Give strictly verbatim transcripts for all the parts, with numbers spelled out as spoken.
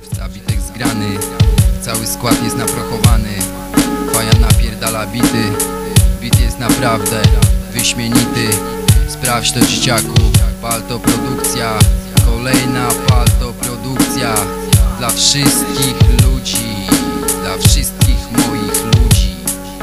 Zabitek zgrany, cały skład jest naprochowany. Faja napierdala bity, bit jest naprawdę wyśmienity. Sprawdź to, dzieciaku, Palto produkcja. Kolejna Palto produkcja. Dla wszystkich ludzi, dla wszystkich moich ludzi.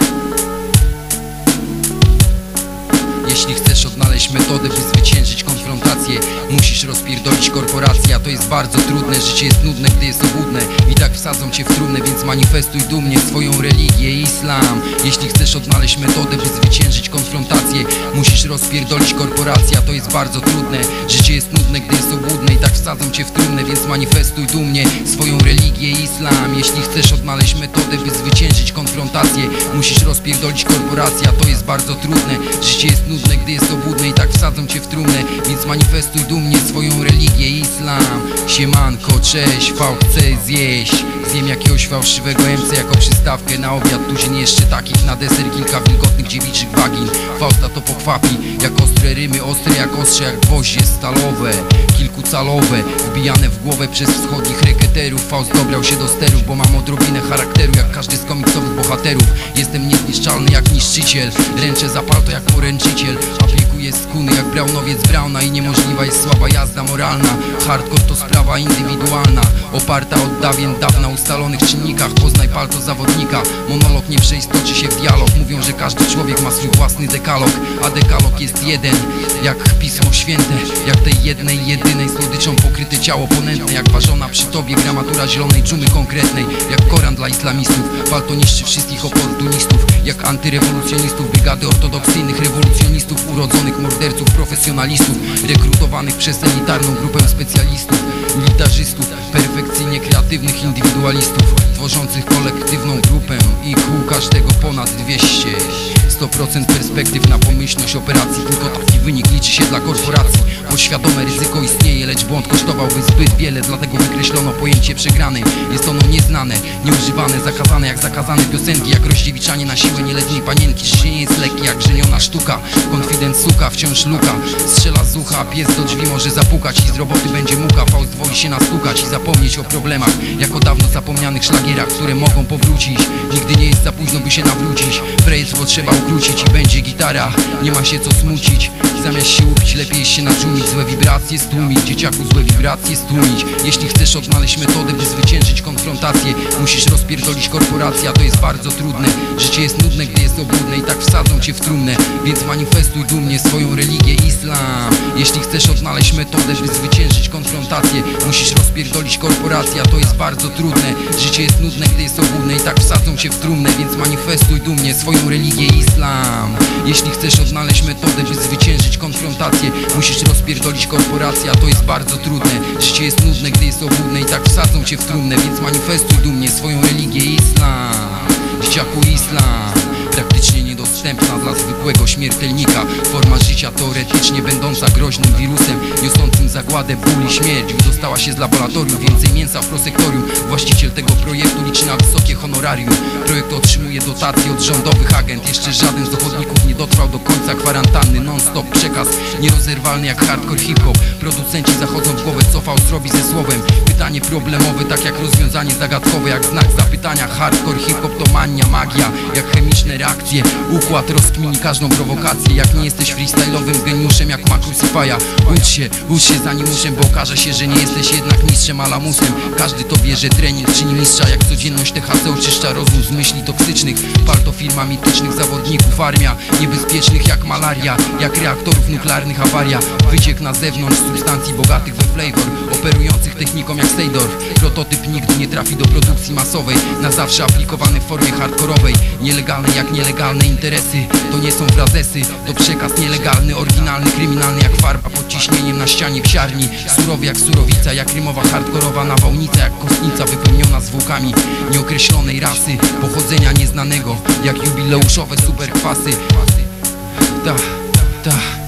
Jeśli chcesz odnaleźć metodę, by zwyciężyć konfrontację, musisz rozpierdolić korporację, a to jest bardzo trudne. Życie jest nudne, gdy jest obłudne. I tak wsadzą cię w trumnę, więc manifestuj dumnie swoją religię, islam. Jeśli chcesz odnaleźć metodę, by zwyciężyć konfrontację, musisz rozpierdolić korporację, a to jest bardzo trudne. Życie jest nudne, gdy jest obłudne. I tak wsadzą cię w trumnę, więc manifestuj dumnie swoją religię, islam. Jeśli chcesz odnaleźć metodę, by zwyciężyć konfrontację, musisz rozpierdolić korporację, a to jest bardzo trudne. Życie jest nudne, gdy jest obłudne. I tak wsadzą cię w trumnę, więc manifestuj dumnie swoją religię, islam. Siemanko, cześć, V chcę zjeść. Zjem jakiegoś fałszywego M C jako przystawkę na obiad. Tuzin jeszcze takich, na deser kilka wilgotnych dziewiczych wagin. Fausta to pochwapi, jak ostre rymy, ostre jak ostrze, jak gwoździe stalowe, kilkucalowe, wbijane w głowę przez wschodnich reketerów. Faust dobrał się do sterów, bo mam odrobinę charakteru jak każdy z komiksowych bohaterów. Jestem niezniszczalny jak niszczyciel, ręczę za palto jak poręczyciel. Aplikuję skuny jak braunowiec Brauna i niemożliwa jest słaba jazda moralna. Hardcore to sprawa indywidualna, oparta od dawien dawna ustalonych czynnikach. Poznaj palto zawodnika, monolog nie przeistoczy się w dialog. Mówią, że każdy człowiek ma swój własny dekalog, a dekalog jest jeden, jak Pismo Święte. Jak tej jednej, jedynej słodyczą pokryte ciało ponętne, jak ważona przy tobie gramatura zielonej dżumy konkretnej. Jak Koran dla islamistów, palto niszczy wszystkich oportunistów. Jak antyrewolucjonistów, brygady ortodoksyjnych rewolucjonistów, urodzonych morderców, profesjonalistów, rekrutowanych przez elitarną grupę specjalistów, militarzystów, perfekcyjnie kreatywnych indywidualistów, tworzących kolektywną grupę i kół każdego ponad dwieście. sto procent perspektyw na pomyślność operacji, tylko taki wynik liczy się dla korporacji. Podświadome ryzyko istnieje, lecz błąd kosztowałby zbyt wiele, dlatego wykreślono pojęcie przegranej. Jest ono nieznane, nieużywane, zakazane jak zakazane piosenki, jak rozdziewiczanie na siłę nieletniej panienki. Życie nie jest lekkie jak żeniona sztuka, konfident suka, wciąż luka, strzela z ucha, a pies do drzwi może zapukać i z roboty będzie muka. Faust woli się nastukać i zapomnieć o problemach, jak o dawno zapomnianych szlagierach, które mogą powrócić. Nigdy nie jest za późno, by się nawrócić. Frejstwo trzeba ukrócić i będzie gitara, nie ma się co smucić. Zamiast się łupić, lepiej jest się nadżumić. Złe wibracje stłumić, dzieciaku, złe wibracje stłumić. Jeśli chcesz odnaleźć metodę, by zwyciężyć konfrontację, musisz rozpierdolić korporację, a to jest bardzo trudne. Życie jest nudne, gdy jest obłudne. I tak wsadzą cię w trumnę, więc manifestuj dumnie swoją religię, islam. Jeśli chcesz odnaleźć metodę, by zwyciężyć konfrontację, musisz rozpierdolić korporację, a to jest bardzo trudne. Życie jest nudne, gdy jest obłudne. I tak wsadzą cię w trumnę, więc manifestuj dumnie swoją religię, islam. Jeśli chcesz odnaleźć metodę, by zwyciężyć konfrontację, musisz rozpierdolić korporację, a to jest bardzo trudne. Życie jest nudne, gdy jest obłudne. I tak wsadzą cię w trumnę, więc manifestuj dumnie swoją religię, islam. Dzieciaku, islam praktycznie niedostępna dla zwykłego śmiertelnika. Forma życia teoretycznie będąca groźnym wirusem, niosącym zagładę, ból i śmierć. Wydostała się z laboratorium, więcej mięsa w prosektorium. Właściciel tego projektu liczy na wysokie honorarium. Projekt otrzymuje dotacje od rządowych agent. Jeszcze żaden z ochotników nie dotrwał do końca kwarantanny. Non-stop przekaz, nierozerwalny jak hardcore hip-hop. Producenci zachodzą w głowę, co Faust robi ze słowem. Pytanie problemowe, tak jak rozwiązanie zagadkowe. Jak znak zapytania, hardcore hip-hop to mania, magia, jak chemiczne reakcje. Układ rozkmini każdą prowokację. Jak nie jesteś freestyle'owym geniuszem jak Makrucifaja, ucz się, ucz się zanim muszę, bo okaże się, że nie jesteś jednak mistrzem, a lamusem. Każdy to wie, że trening czyni mistrza, jak codzienność T H C oczyszcza rozum z myśli toksycznych. Palto firma mitycznych zawodników, armia niebezpiecznych jak malaria, jak reaktorów nuklearnych awaria. Wyciek na zewnątrz substancji bogatych we flavor, operujących techniką jak Seydorf. Prototyp nigdy nie trafi do produkcji masowej, na zawsze aplikowany w formie hardkorowej. Nielegalne jak nielegalne interesy, to nie są frazesy, to przekaz nielegalny, oryginalny, kryminalny jak farba pod ciśnieniem na ścianie psiarni. Surowy jak surowica, jak rymowa hardkorowa nawałnica, jak kostnica wypełniona zwłokami nieokreślonej rasy, pochodzenia nieznanego, jak jubileuszowe superkwasy. Ta, ta